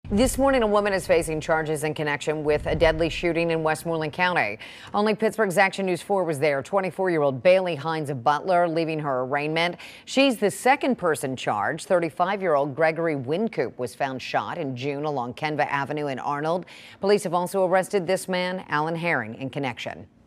This morning, a woman is facing charges in connection with a deadly shooting in Westmoreland County. Only Pittsburgh's Action News 4 was there. 24-year-old Bailey Hines of Butler leaving her arraignment. She's the second person charged. 35-year-old Gregory Wincoop was found shot in June along Kenva Avenue in Arnold. Police have also arrested this man, Alan Herring, in connection.